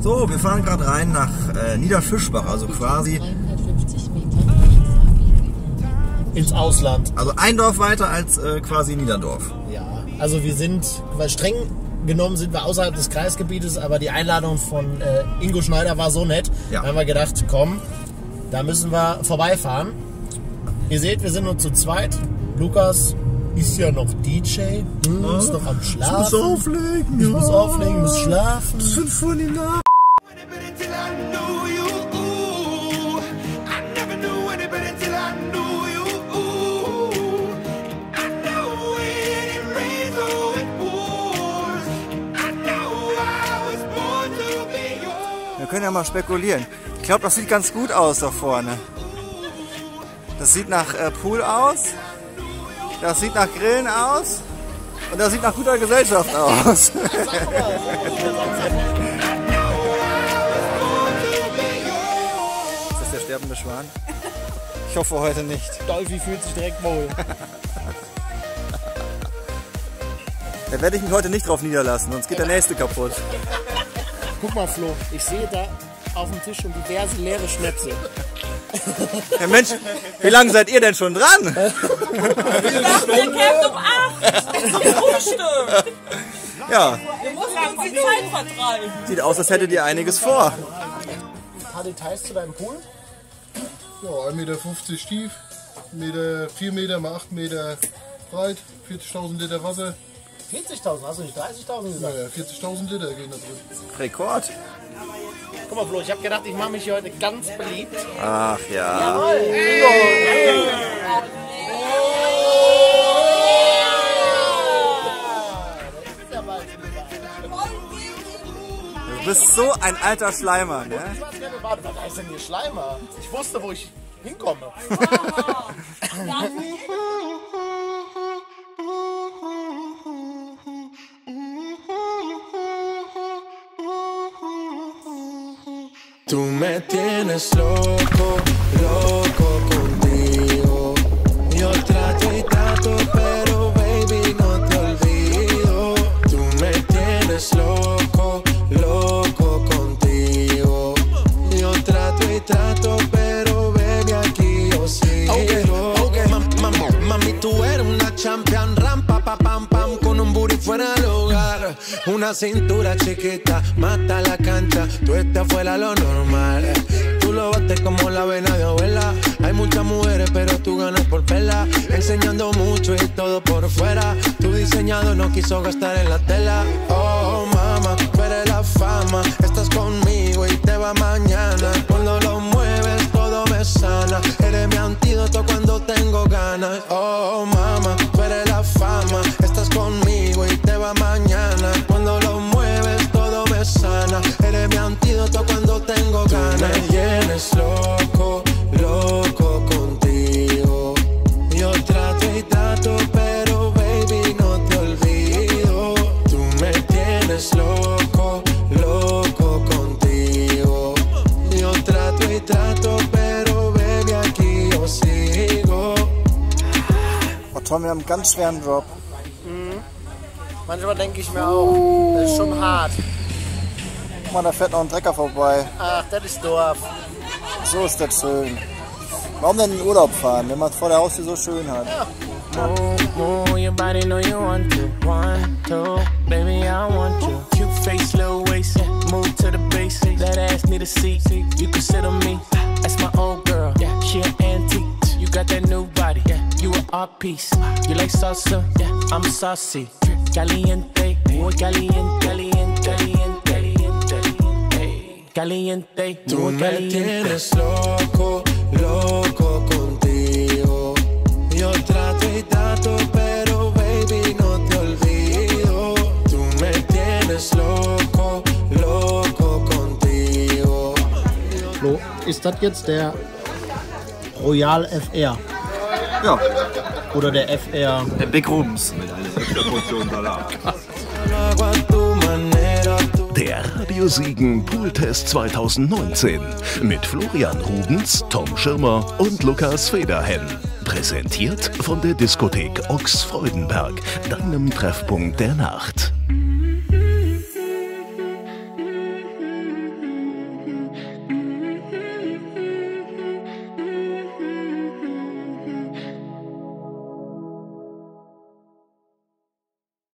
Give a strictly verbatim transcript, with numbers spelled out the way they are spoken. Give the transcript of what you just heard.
So, wir fahren gerade rein nach äh, Niederfischbach, also quasi ins Ausland. Also ein Dorf weiter als äh, quasi Niederdorf. Ja, also wir sind, weil streng genommen sind wir außerhalb des Kreisgebietes, aber die Einladung von äh, Ingo Schneider war so nett. Ja. Da haben wir gedacht, komm, da müssen wir vorbeifahren. Ihr seht, wir sind nur zu zweit. Lukas ist ja noch D J, hm, ist noch am Schlafen. Ich muss auflegen, Ich muss auflegen, muss schlafen. Das sind voll die Nacht. Wir können ja mal spekulieren. Ich glaube, das sieht ganz gut aus da vorne. Das sieht nach äh, Pool aus. Das sieht nach Grillen aus. Und das sieht nach guter Gesellschaft aus. Ist das der sterbende Schwan? Ich hoffe heute nicht. Dolphy fühlt sich direkt wohl. Da werde ich mich heute nicht drauf niederlassen, sonst geht der nächste kaputt. Guck mal, Flo, ich sehe da auf dem Tisch schon diverse leere Schnäpse. Ja, Mensch, wie lange seid ihr denn schon dran? Ich dachte, ihr kämpft um acht zum Frühstück. Ja. Wir müssen uns die Zeit vertreiben. Sieht aus, als hättet ihr einiges vor. Ein paar Details zu deinem Pool? Ja, ein Meter fünfzig tief, vier Meter mal acht Meter breit, vierzigtausend Liter Wasser. vierzigtausend, hast du nicht dreißigtausend gesagt? Naja, vierzigtausend Liter gehen da drin. Rekord. Guck mal, Flo, ich habe gedacht, ich mache mich hier heute ganz beliebt. Ach ja. Du bist so ein alter Schleimer, ne? Warte, was heißt denn hier Schleimer? Ich wusste, wo ich hinkomme. Tú me tienes loco, loco contigo. Yo trato y trato, pero baby no te olvido. Tú me tienes loco, loco contigo. Yo trato y trato, pero baby aquí yo sigo. Okay, okay, mam, mam, mami, tú eres una champion, rampa, pa, pam, pam, con un booty fuera del hogar. Una cintura chiquita, mata la cancha, tú estás fuera lo normal. Tú lo bates como la vena de abuela. Hay muchas mujeres, pero tú ganas por pela. Enseñando mucho y todo por fuera. Tu diseñado no quiso gastar en la tela. Oh, mama, tú eres la fama. Estás conmigo y te va mañana. Cuando lo mueves, todo me sana. Eres mi antídoto cuando tengo ganas. Oh, mama, tú eres la fama. Estás conmigo y te va mañana. Cuando lo mueves, todo me sana. Eres mi antídoto cuando tengo ganas. Tú me tienes loco, loco contigo. Yo trato y trato, pero baby no te olvido. Tú me tienes loco, loco contigo. Yo trato y trato, pero baby aquí yo sigo. Oh Tom, wir haben einen ganz schweren Job. Mhm. Manchmal denke ich mir auch, das ist schon hart. Guck mal, da fährt noch ein Trecker vorbei. Ach, das ist Dorf. So ist das schön. Warum denn in den Urlaub fahren, wenn man es vor der Haustür so schön hat? Ja. Move, move your body, know you want to. One, two, baby, I want you. Cute face, little waist, yeah. Move to the basics. That ass need a seat. You can sit on me. That's my old girl. Yeah, she an antique. You got that new body. Yeah, you an art piece. You like salsa? Yeah, I'm saucy. Caliente, muy caliente, caliente, caliente, caliente, caliente. Tú me tienes loco, loco contigo. Yo trato y trato, pero baby no te olvido. Tú me tienes loco, loco contigo. Flo, ist das jetzt der Royal F R? Ja. Oder der F R? Der Big Rubens. Der Radiosiegen Pooltest zweitausendneunzehn mit Florian Rubens, Tom Schirmer und Lukas Federhen. Präsentiert von der Diskothek Ochs Freudenberg, deinem Treffpunkt der Nacht.